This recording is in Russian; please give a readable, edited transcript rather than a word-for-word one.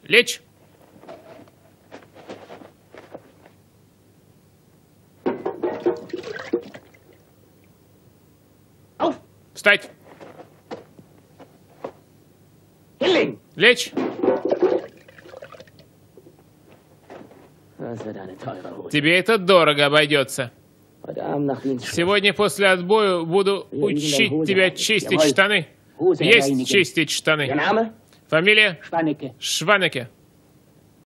Лечь. Встать. Лечь. Тебе это дорого обойдется. Сегодня после отбоя буду учить тебя чистить штаны. Есть чистить штаны. Фамилия? Шванеке.